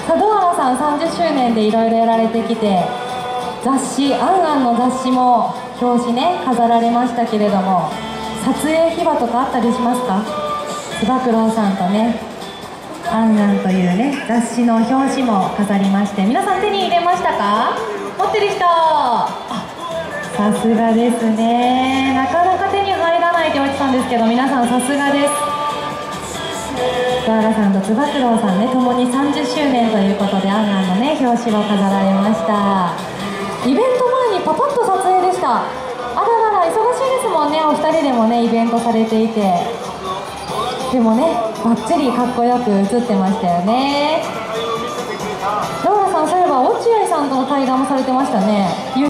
さあ、ドアラさん30周年でいろいろやられてきて、雑誌、あんあんの雑誌も表紙ね、飾られましたけれども、撮影秘話とかあったりしますか？つば九郎さんとね、あんあんというね、雑誌の表紙も飾りまして、皆さん手に入れましたか？持ってる人、さすがですね。なかなか手に入らないって言われてたんですけど、皆さんさすがです。ドアラさんとつば九郎さんね、共に30周年ということで、あんあんのね、表紙を飾られました。イベント前にパパッと撮影でした。あららら、忙しいですもんね、お二人でもね、イベントされていて。でもね、バッチリかっこよく写ってましたよね。ドアラさん、そういえば落合さんとの対談もされてましたね。